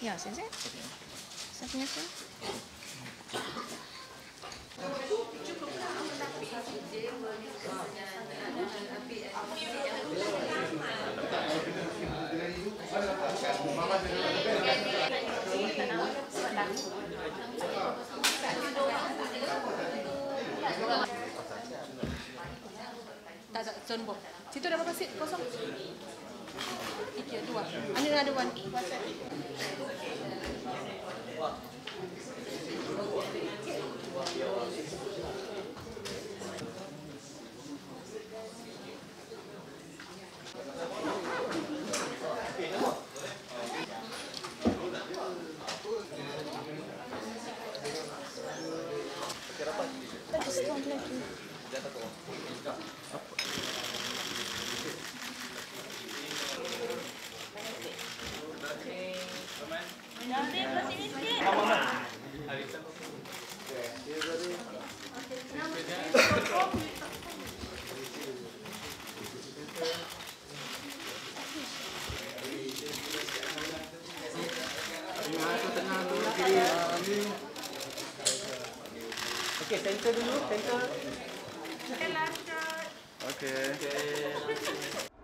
Ya, saya. Saya punya tu. Tak ada zone bomb. Situ ada berapa seat kosong? 3, 2. Another one. Okey, center dulu, center. Okay.